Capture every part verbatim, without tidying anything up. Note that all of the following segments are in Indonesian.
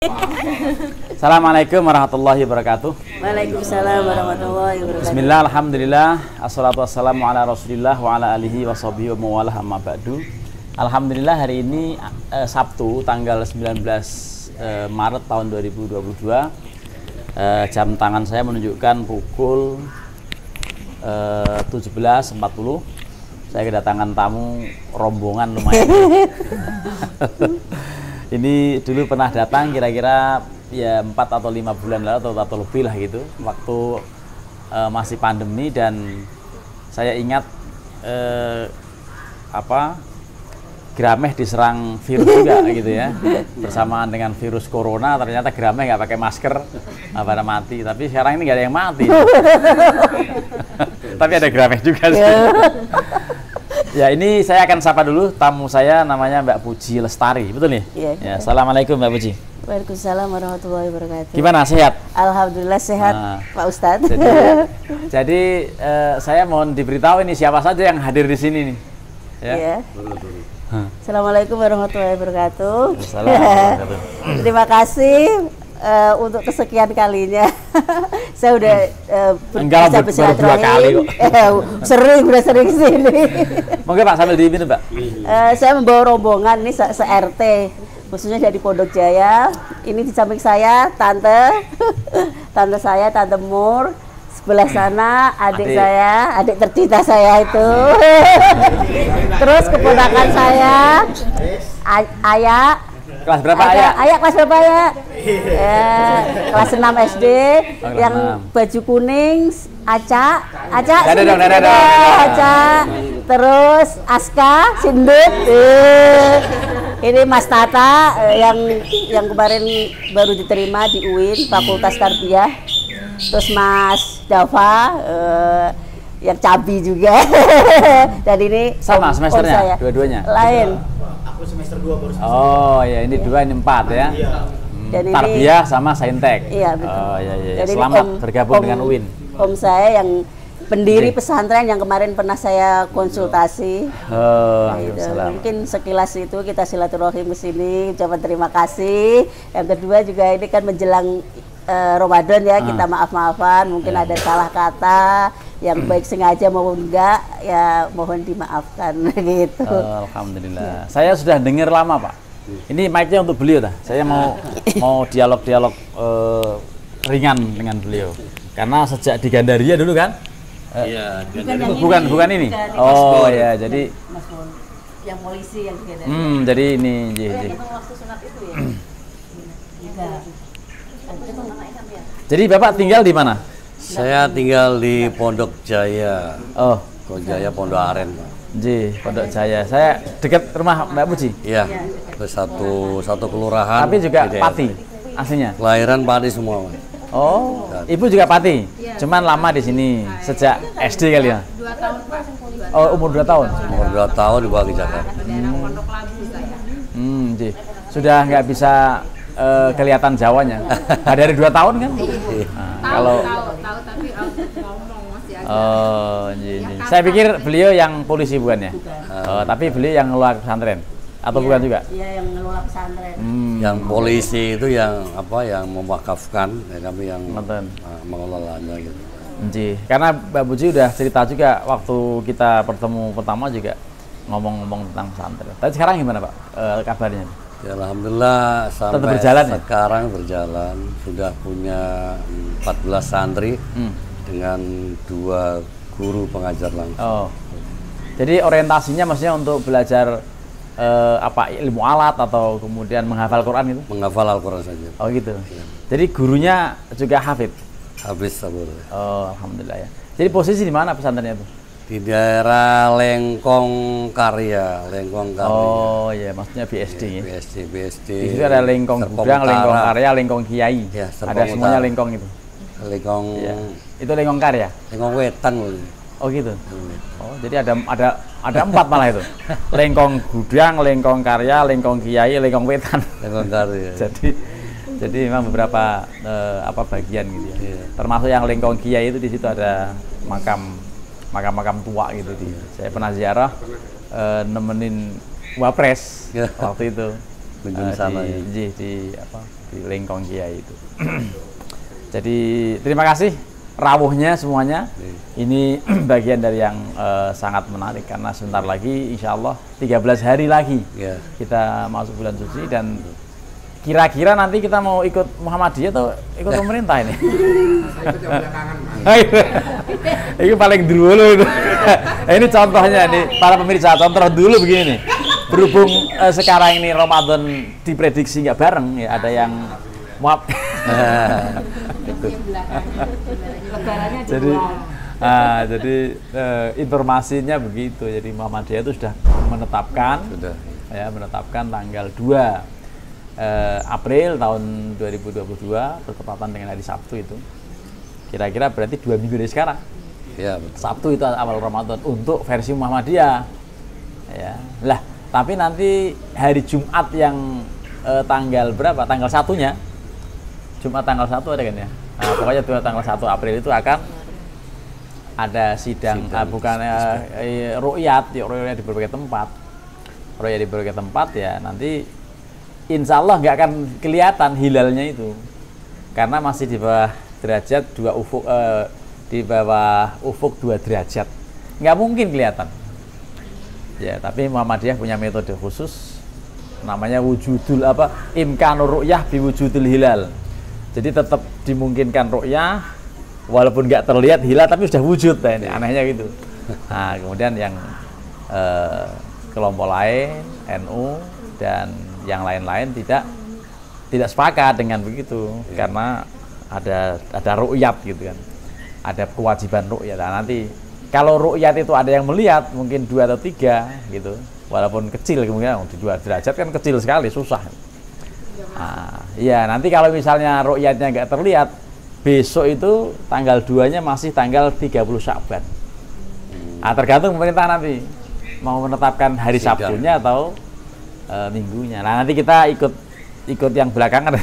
Assalamualaikum warahmatullahi wabarakatuh. Waalaikumsalam warahmatullahi wabarakatuh. Bismillah, alhamdulillah, assalatu wassalamu ala rasulillah wa ala alihi wa sahbihi wa mawalah amma ba'du. Alhamdulillah hari ini eh, Sabtu tanggal sembilan belas eh, Maret tahun dua ribu dua puluh dua. eh, Jam tangan saya menunjukkan pukul eh, tujuh belas empat puluh. Saya kedatangan tamu rombongan lumayan. Ini dulu pernah datang kira-kira ya empat atau lima bulan lalu atau, atau lebih lah gitu, waktu uh, masih pandemi, dan saya ingat uh, apa Grameh diserang virus juga gitu ya, bersamaan dengan virus corona. Ternyata Grameh nggak pakai masker, nggak pada mati, tapi sekarang ini nggak ada yang mati. Tapi ada Grameh juga sih. Ya, ini saya akan sapa dulu tamu saya, namanya Mbak Puji Lestari, betul nih? Iya. Ya, assalamualaikum Mbak Puji. Waalaikumsalam warahmatullahi wabarakatuh. Gimana, sehat? Alhamdulillah sehat, Nah, Pak Ustadz. Jadi, jadi eh, saya mohon diberitahu ini siapa saja yang hadir di sini nih. Ya. Iya. Assalamualaikum warahmatullahi wabarakatuh. Assalamualaikum. Terima kasih uh, untuk kesekian kalinya. Saya udah uh, Enggak, baru dua kali kok. Eh, sering, udah sering sini. Mungkin Pak sambil diminum, Pak. Uh, saya membawa rombongan ini se-R T, khususnya dari Pondok Jaya. Ini di samping saya tante, tante saya, tante Mur. Sebelah sana adik, adik saya, adik tercinta saya itu. Terus keponakan saya, Ay Ayah. Kelas berapa Ayah? Ayah? Ayah kelas berapa ya? Eh, kelas enam S D. Oh, yang enam. baju kuning, Aca, Aca, Dada dong, dada sini, dong. Aca. Terus Aska, Sindut. Eh, ini Mas Tata eh, yang yang kemarin baru diterima di U I N Fakultas Tarbiyah. Terus Mas Dava eh, yang cabi juga. Dan ini Sama om, semesternya, om saya. dua-duanya? Lain. Aku semester dua baru semester. Oh ya, ini dua, ini empat ya. Iya. Hmm, Dan ini- Tarbiyah sama Saintek. Iya, betul. Oh iya iya. Jadi ini Selamat om- bergabung om- dengan U I N. Om saya yang pendiri Oke. pesantren yang kemarin pernah saya konsultasi. Oh, Nah, itu. salam. Mungkin sekilas itu kita silaturahim ke sini, ucapan terima kasih. Yang kedua juga ini kan menjelang eh, Ramadan ya, Ah. kita maaf-maafan, mungkin Ya. ada salah kata yang baik sengaja maupun enggak, ya mohon dimaafkan gitu. Oh, alhamdulillah. Saya sudah dengar lama, Pak. Ini mic-nya untuk beliau dah. Saya mau mau dialog-dialog eh, ringan dengan beliau. Karena sejak di Gandaria dulu kan? Eh, Iya, yang bukan ini, bukan ini. bukan. Oh ya, jadi Mas Mon, yang polisi yang juga dari. hmm, jadi ini ji, ji. waktu sunat itu ya? Iya. Jadi Bapak tinggal di mana? Saya tinggal di Pondok Jaya, Oh, Pondok Jaya Pondok Aren. Ji, Pondok Jaya. Saya dekat rumah Mbak Puji. Iya, itu satu satu kelurahan. Tapi juga di daerah. Pati aslinya. Kelahiran Pati semua, Mas. Oh, Ibu juga Pati. Cuman lama di sini sejak S D kali ya. Dua tahun Pak. Oh, umur dua tahun. Umur dua tahun dibawa ke Jakarta. Daerah Pondok Labu saya. Hmm, Ji. Sudah nggak bisa eh, kelihatan Jawanya. Nah, dari dua tahun kan? Nah, Tahu, kalau tahu, tahu tapi untuk ngomong masih agak. oh, Ji, Ji. Saya pikir beliau yang polisi bukan ya? Oh, tapi beliau yang ngelola pesantren atau bukan juga? Iya, yang ngelola pesantren. Hmm. Yang polisi itu yang apa? Yang mewakafkan, ya, kami yang Nonton. uh, mengelolanya gitu. Ji, karena Mbak Puji udah cerita juga waktu kita bertemu pertama juga ngomong-ngomong tentang pesantren. Tapi sekarang gimana Pak eh, kabarnya? Ya, alhamdulillah sampai Tetap berjalan ya? sekarang berjalan, sudah punya empat belas santri Hmm. dengan dua guru pengajar langsung. Oh, jadi orientasinya maksudnya untuk belajar eh, apa ilmu alat atau kemudian menghafal Quran itu? Menghafal Al-Quran saja. Oh gitu. Jadi gurunya juga hafid. Habis sabur. Oh, alhamdulillah ya. Jadi posisi di mana pesantrennya itu? Di daerah Lengkong Karya, Lengkong Karya. Oh iya, maksudnya B S D ya. B S D, B S D. Di situ ada Lengkong Serpong Gudang, Utara. Lengkong Karya, Lengkong Kiai. Ya, Serpong ada semuanya Utara. Lengkong itu. Lengkong, Iya. Itu Lengkong Karya. Lengkong Wetan. Bu. Oh gitu. Oh, jadi ada ada ada empat malah itu. Lengkong Gudang, Lengkong Karya, Lengkong Kiai, Lengkong Wetan. Lengkong Karya. jadi jadi memang beberapa eh, apa bagian gitu ya. Iya. Termasuk yang Lengkong Kiai itu di situ ada makam makam-makam tua gitu di. Saya pernah ziarah eh, nemenin Wapres Ya. waktu itu Kunjung eh, sana di, ya. di, di apa di Lengkong Kiai itu. Jadi terima kasih rawuhnya semuanya. Ini bagian dari yang uh, sangat menarik karena sebentar lagi insya Allah tiga belas hari lagi Ya. kita masuk bulan suci dan kira-kira nanti kita mau ikut Muhammadiyah atau ikut pemerintah ini? Saya ikut yang belakangan, Mas. Ini paling dulu itu. Ini contohnya nih para pemirsa, contoh dulu begini nih. Berhubung eh, sekarang ini Ramadan diprediksi nggak bareng ya, ada yang maaf. Lebarannya di jadi luar. ah, jadi eh, informasinya begitu. Jadi Muhammadiyah itu sudah menetapkan Sudah. ya menetapkan tanggal dua eh, April tahun dua ribu dua puluh dua bertepatan dengan hari Sabtu itu. Kira-kira berarti dua minggu dari sekarang. Ya, betul. Sabtu itu awal Ramadan untuk versi Muhammadiyah. Ya. Lah, tapi nanti hari Jumat yang eh, tanggal berapa? Tanggal satunya. Jumat tanggal satu ada kan ya? Nah, pokoknya tuh tanggal satu April itu akan ada sidang, Sidang. ah, bukan eh, eh, ru'yat, ya, ru'yat di berbagai tempat. Ru'yat di berbagai tempat ya nanti insya Allah nggak akan kelihatan hilalnya itu. Karena masih di bawah derajat dua ufuk, eh, di bawah ufuk dua derajat. Nggak mungkin kelihatan. Ya, tapi Muhammadiyah punya metode khusus namanya wujudul apa? Imkanur ru'yah biwujudil hilal. Jadi tetap dimungkinkan ru'yah walaupun nggak terlihat hilal tapi sudah wujud. Nah, ini anehnya gitu. Nah, kemudian yang eh, kelompok lain N U dan yang lain-lain tidak tidak sepakat dengan begitu ya. Karena ada ada ru'yat gitu kan. Ada kewajiban ru'yat. Nah, nanti kalau ru'yat itu ada yang melihat mungkin dua atau tiga gitu. Walaupun kecil kemungkinan di dua derajat kan kecil sekali, susah. Nah, iya, nanti kalau misalnya ru'yatnya nggak terlihat, besok itu tanggal dua-nya masih tanggal tiga puluh Sya'ban. Nah, tergantung pemerintah nanti mau menetapkan hari Sidang. Sabtunya atau e, minggunya. Nah, nanti kita ikut ikut yang belakangan.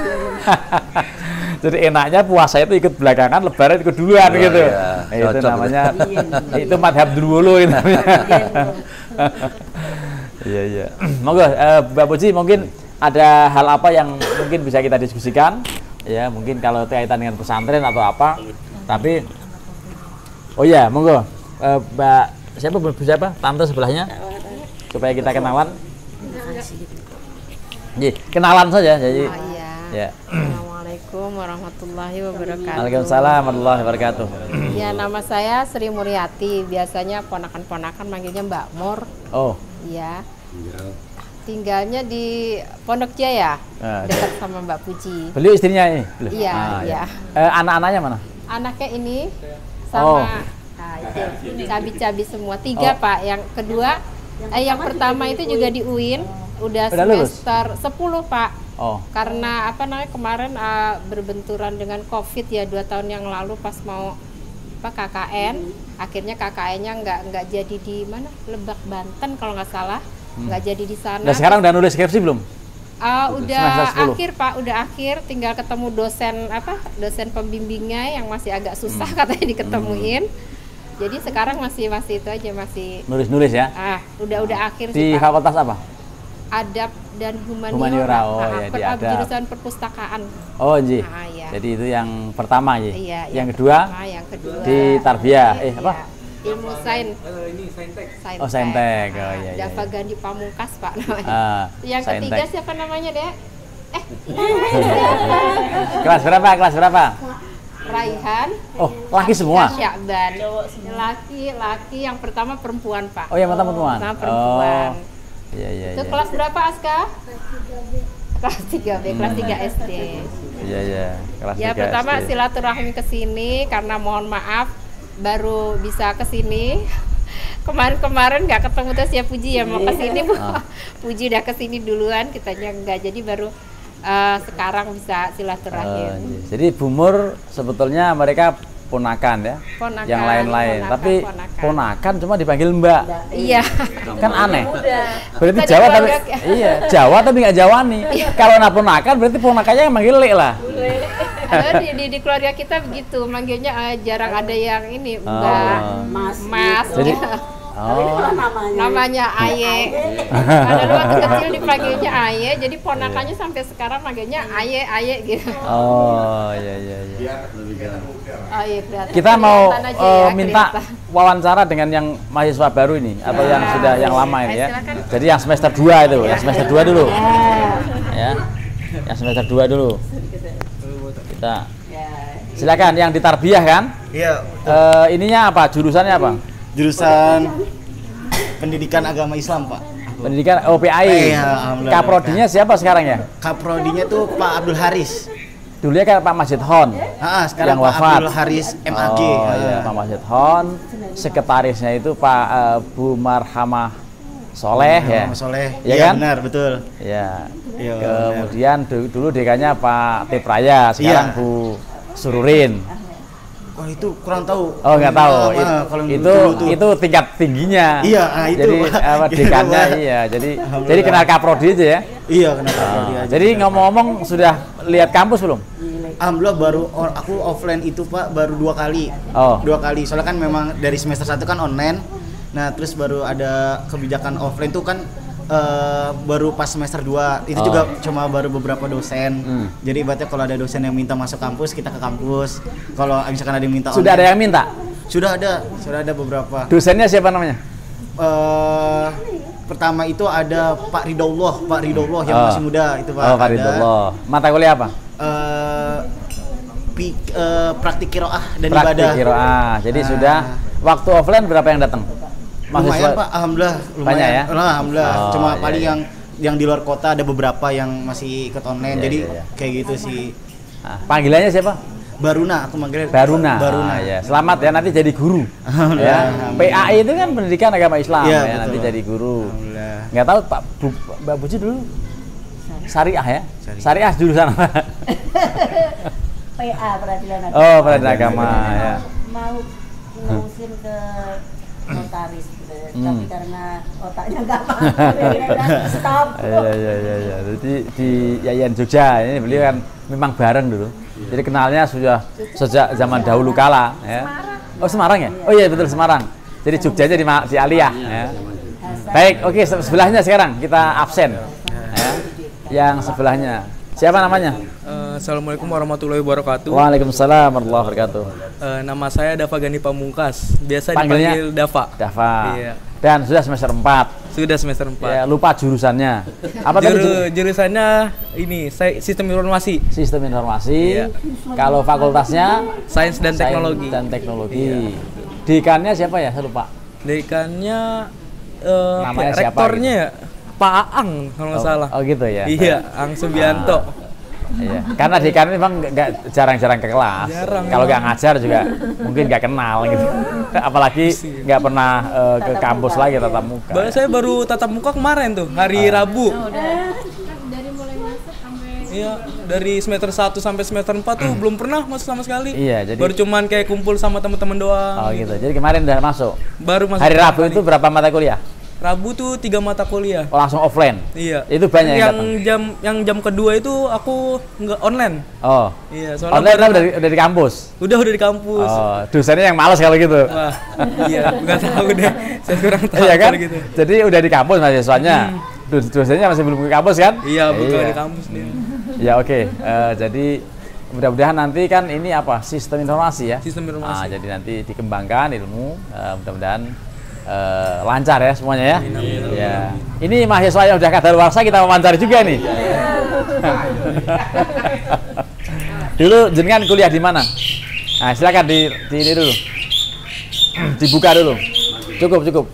Jadi enaknya puasa itu ikut belakangan, lebaran ikut duluan Oh, gitu. iya. Nah, itu Cocok. namanya itu madhab dulu itu. Iya, iya. Monggo eh, Mbak Puji, mungkin ada hal apa yang mungkin bisa kita diskusikan ya, mungkin kalau kaitan dengan pesantren atau apa. Tapi oh ya, monggo eh, Mbak siapa siapa tante sebelahnya supaya kita kenalan. Iya, kenalan saja jadi. Oh, iya. Ya. Assalamualaikum warahmatullahi wabarakatuh. Waalaikumsalam warahmatullahi wabarakatuh. Ya, nama saya Sri Muryati. Biasanya ponakan-ponakan manggilnya Mbak Mur. Oh. Iya. Tinggalnya di Pondok Jaya, Ah, dekat sama Mbak Puji. Beliau istrinya ini. Beliau? Iya, Ah, iya. Eh, anak-anaknya mana? Anaknya ini Oh. sama nah, itu cabi-cabi semua. Tiga, Oh. Pak. Yang kedua, eh, yang pertama itu juga di U I N, udah Udah lulus? semester sepuluh, Pak. Oh. Karena apa namanya kemarin uh, berbenturan dengan COVID ya dua tahun yang lalu pas mau apa K K N, akhirnya K K N-nya nggak nggak jadi di mana Lebak Banten kalau nggak salah, nggak jadi di sana. Nah, sekarang udah nulis skripsi belum? Uh, udah Semester sepuluh. akhir Pak, udah akhir, tinggal ketemu dosen apa dosen pembimbingnya yang masih agak susah Hmm. katanya diketemuin. Jadi sekarang masih masih itu aja masih Nulis-nulis ya. ah udah udah akhir Di sih Pak. fakultas apa? Adab dan humaniora, Humaniora, oh, Nah, ya, di per- adab. jurusan perpustakaan. Oh, Ji. Nah, iya. Jadi itu yang pertama, Ji. Iya, Yang kedua pertama, yang kedua di Tarbiyah. Eh, Iya, apa? Ilmu sains. ini Saintek. Saintek. Oh, Saintek. Oh, Nah, iya, iya, Dava iya. Gandhi Pamungkas, Pak namanya. Ah, yang Saintek. ketiga siapa namanya, Dek? Eh, Kelas berapa? Kelas berapa? Raihan. Oh, laki semua. Syakban. Laki, laki yang pertama perempuan, Pak. Oh, yang pertama perempuan. Pertama perempuan. Oh. Iya, iya, Itu iya. kelas berapa, Aska? Kelas tiga B, kelas tiga S D. Iya, iya. Kelas Ya tiga pertama S D. silaturahmi ke sini karena mohon maaf baru bisa ke sini. Kemarin-kemarin nggak ketemu terus ya Puji ya mau ke sini Bu. Ah. Puji udah ke sini duluan, kitanya nggak jadi baru eh, sekarang bisa Eh, silaturahmi. iya. Jadi Bumur sebetulnya mereka ponakan ya. Ponakan, yang lain-lain. ponakan, Tapi ponakan. ponakan cuma dipanggil Mbak. Iya. Kan aneh. Berarti Kita Jawa di tapi keluarga- iya, Jawa tapi nggak Jawani. Kalau nak ponakan berarti ponakannya yang manggil Lek lah. Ada di, di, di keluarga kita begitu manggilnya eh, jarang ada yang ini Mbak, Oh. Mas, Mas. Jadi gitu. Tapi ini Oh. malah namanya. Namanya Aye. Padahal waktu kecil dipanggilnya Aye, jadi ponakannya sampai sekarang manggilnya Aye Aye gitu. Oh, iya iya iya. Aye kelihatan. Kita mau Kelihatan aja eh, ya, minta kelihatan. wawancara dengan yang mahasiswa baru ini atau yang sudah yang lama ini ya. Silakan. Jadi yang semester dua itu, yang semester dua dulu. Ya. Yang semester dua dulu. Kita silakan yang di tarbiyah kan? Iya, Eh, ininya apa? Jurusannya apa? jurusan pendidikan agama Islam, Pak. Pendidikan O P A I. Iya, alhamdulillah. Kaprodinya siapa sekarang ya? Kaprodinya tuh Pak Abdul Haris. Dulunya kan Pak Masjid Hon. Ah, sekarang Yang Pak wafat. Abdul Haris M A G. Oh Ah. iya, Pak Masjid Hon. Sekretarisnya itu Pak eh, Bu Marhamah Soleh ya. Mas Soleh. Iya Iya, kan? benar, betul. Ya. Iya, Kemudian du- dulu dekannya Pak Tipraya, sekarang Iya. Bu Sururin. Wah, itu kurang tahu. Oh nggak tahu. Ah, It- ah, kalau itu dulu tuh. itu tingkat tingginya. Iya, ah, itu, Jadi Pak. apa Gitu, dekannya Pak. iya. Jadi Alhamdulillah. jadi kenal Kaprodi aja ya. Iya, kenapa Ah, dia aja. jadi ngomong-ngomong sudah lihat kampus belum? Alhamdulillah baru or- aku offline itu Pak baru dua kali. Oh. Dua kali. Soalnya kan memang dari semester satu kan online. Nah, terus baru ada kebijakan offline tuh kan eh, baru pas semester dua. Itu Oh. juga cuma baru beberapa dosen. Hmm. Jadi ibaratnya kalau ada dosen yang minta masuk kampus, kita ke kampus. Kalau misalkan ada yang minta Sudah ada online- yang minta? Sudah ada, sudah ada beberapa. Dosennya siapa namanya? Eh, pertama itu ada Pak Ridullah, Pak Ridullah yang Oh. masih muda itu Pak. Oh, Pak Ada. Ridullah. Mata kuliah apa? Eh, pi- eh, praktik kiroah dan Praktik ibadah. kiroah. Jadi Nah. sudah waktu offline berapa yang datang? Lumayan Pak, alhamdulillah lumayan. Banyak ya? Nah, alhamdulillah. Oh, Cuma iya, paling iya. yang yang di luar kota ada beberapa yang masih ikut online. Iya, Jadi iya, iya. kayak gitu sih. Nah, panggilannya siapa? Baruna aku manggilnya. Baruna. Baruna. Ah, ya. Selamat ya nanti jadi guru. Alhamdulillah, Ya. P A I itu kan pendidikan agama Islam Iya, ya, betul, nanti Pak. jadi guru. Alhamdulillah. Nggak tahu Pak Bu, Mbak Buci dulu syariah ya? Syariah. Syariah jurusan apa? P A peradilan agama. Oh, peradilan agama ya. Mau ngurusin ke notaris gitu. Hmm. Tapi karena otaknya nggak mampu, ya, stop. Iya iya iya iya. Jadi di Yayan Jogja ini beliau kan memang bareng dulu. Jadi kenalnya sudah sejak zaman dahulu kala ya. Oh, Semarang ya? Oh iya betul Semarang. Jadi Jogjanya di, Ma- di Aliyah ya. Baik, oke se- sebelahnya sekarang kita absen. Ya. Yang sebelahnya. Siapa namanya? Eh, Assalamualaikum warahmatullahi wabarakatuh. Waalaikumsalam warahmatullahi wabarakatuh. Eh, nama saya Dava Gani Pamungkas. Biasa Panggilnya? dipanggil Dava. Dava. Iya. Dan sudah semester empat. Sudah semester Ya, empat. lupa jurusannya. Apa tadi Juru- juru- jurusannya ini saya sistem informasi, Sistem informasi. Iya. Kalau fakultasnya sains dan Sains teknologi. dan teknologi. Iya. Dekannya siapa ya? Saya lupa. Dekannya eh, Namanya apa ya, siapa rektornya ya? Pak Aang kalau nggak Oh, salah. oh gitu ya. Iya, Aang Subianto. Iya. Karena dekan memang nggak jarang-jarang ke kelas. Jarang, Kalau nggak memang. ngajar juga mungkin nggak kenal gitu. Apalagi nggak pernah eh, ke Tatap kampus muka. lagi tatap muka. Baru saya baru tatap muka kemarin tuh, hari Ah. Rabu. Dari mulai masuk sampai Iya, dari semester satu sampai semester empat tuh belum pernah masuk sama sekali. Iya, jadi- baru cuman kayak kumpul sama teman-teman doang. Oh gitu. Jadi kemarin udah masuk. Baru masuk. Hari pertama Rabu kali. itu berapa mata kuliah? Rabu tuh tiga mata kuliah. Oh, langsung offline. Iya. Itu banyak yang yang datang? jam yang jam kedua itu aku nggak online. Oh. Iya, soalnya Online baru- tapi dari, dari kampus. udah udah di kampus. Oh, dosennya yang malas kalau gitu. Wah, iya, nggak tahu deh. Saya kurang tahu Iya kan? kalau gitu. Jadi udah di kampus mahasiswanya. Dus- Dosennya masih belum ke kampus kan? Iya, bukan di kampus dia. Ya oke. Eh, jadi mudah-mudahan nanti kan ini apa? Sistem informasi ya. Sistem informasi. Ah, jadi nanti dikembangkan ilmu. eh, mudah-mudahan eh, lancar ya semuanya ya. Ya. Ini mahasiswa yang udah kadaluarsa kita wawancara juga nih. Dulu jenengan kuliah di mana? Nah, silakan di, di ini dulu. Dibuka dulu. Cukup, cukup.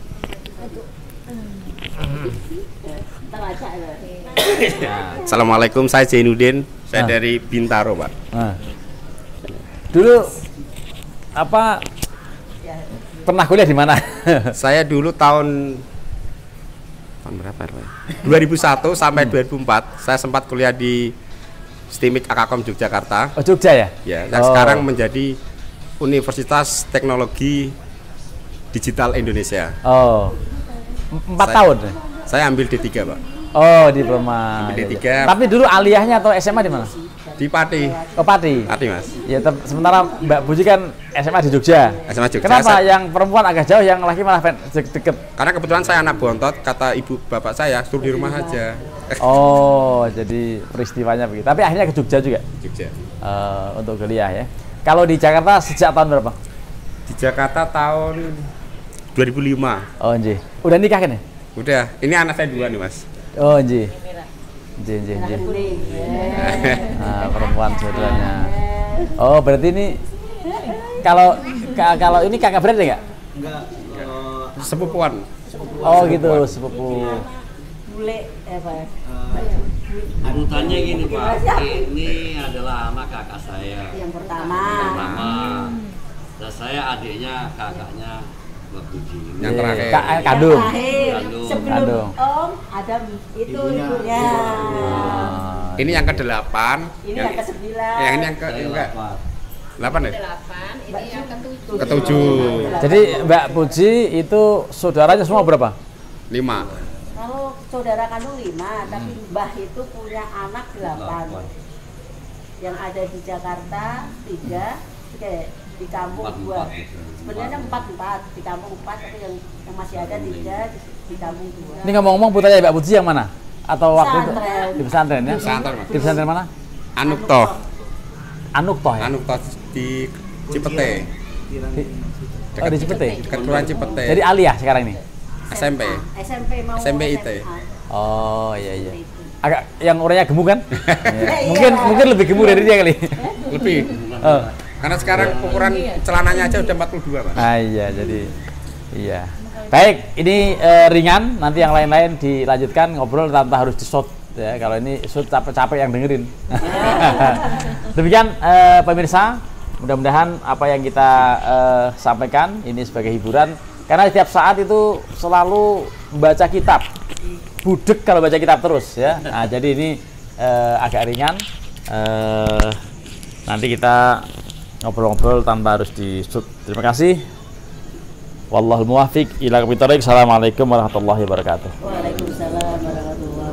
Ntar aja ya. Assalamualaikum, saya Zainuddin, saya Ah. dari Bintaro, Pak. Nah. Dulu apa pernah kuliah di mana? Saya dulu tahun tahun berapa ya? Pak? dua ribu satu sampai dua ribu empat saya sempat kuliah di Stimik Akakom Yogyakarta. Oh, Jogja ya? Ya, yang Oh. sekarang menjadi Universitas Teknologi Digital Indonesia. Oh. M- Empat Saya- tahun. Saya ambil D tiga, Pak. Oh, diploma. Ambil Iya, D iya. tiga. Tapi dulu aliyahnya atau S M A di mana? Di Pati. Oh, Pati. Pati, Mas. Ya, tem- sementara Mbak Puji kan S M A di Jogja. S M A Jogja. Kenapa Saya- yang perempuan agak jauh, yang laki malah pen- de- deket? Karena kebetulan saya anak bontot, kata ibu bapak saya suruh di rumah aja. Oh, jadi peristiwanya begitu. Tapi akhirnya ke Jogja juga Jogja. eh, untuk kuliah ya. Kalau di Jakarta sejak tahun berapa? Di Jakarta tahun dua ribu lima. Oh, nji. Udah nikah kan ya? Udah, ini anak saya dua nih, Mas. Oh, nji. Nji, nji, nji. Nah, perempuan saudaranya. Oh, berarti ini kalau ka- kalau ini kakak beradik nggak? Sepupuan. Oh, gitu, sepupu. Bule apa? Anutannya gini Pak, ini adalah anak kakak saya Yang pertama. pertama, dan saya adiknya kakaknya Mbak Puji. Yang terakhir. Ka- eh, kandung. Terakhir, Kandung. sebelum Kandung. Om ada itu ibunya. Ah, Ini yang kedelapan. Ini yang kesembilan. Yang ini yang ke Saya enggak. lapar. Delapan ya? delapan, ini yang ketujuh. Ketujuh. Jadi Mbak Puji itu saudaranya semua berapa? Lima. Kalau saudara kandung lima, tapi Mbah itu punya anak delapan. Delapan. Yang ada di Jakarta tiga, kayak di kampung Empat, dua. empat gitu. Sebenarnya empat empat di kampung empat, tapi yang yang masih ada tiga di, di kampung dua. Ini ngomong-ngomong putranya Mbak Puji yang mana? Atau waktu itu Pesantren. di pesantren ya? Pesantren, Mas. Di pesantren mana? Anukto. Anukto ya? Anukto di Cipete. Di- Oh, di Cipete. Dekat Kelurahan Cipete. Jadi aliyah sekarang ini. S M P. S M P mau S M P I T. S M A. Oh, iya iya. Seperti itu. Agak yang orangnya gemuk kan? Iya. Iya. Mungkin mungkin lebih gemuk dari dia kali. Lebih. Oh. Karena sekarang ukuran celananya aja udah empat puluh dua, Mas. Ah iya, jadi iya. Baik, ini eh, ringan, nanti yang lain-lain dilanjutkan ngobrol tanpa harus di-shoot ya. Kalau ini shoot capek-capek yang dengerin. Demikian eh, pemirsa, mudah-mudahan apa yang kita eh, sampaikan ini sebagai hiburan, karena setiap saat itu selalu membaca kitab. Budek kalau baca kitab terus ya. Nah, jadi ini eh, agak ringan. Eh, nanti kita ngobrol-ngobrol tanpa harus di-shoot. Terima kasih. Wallahul muwaffiq ila aqwamit thoriq. Assalamualaikum warahmatullahi wabarakatuh. Waalaikumsalam warahmatullahi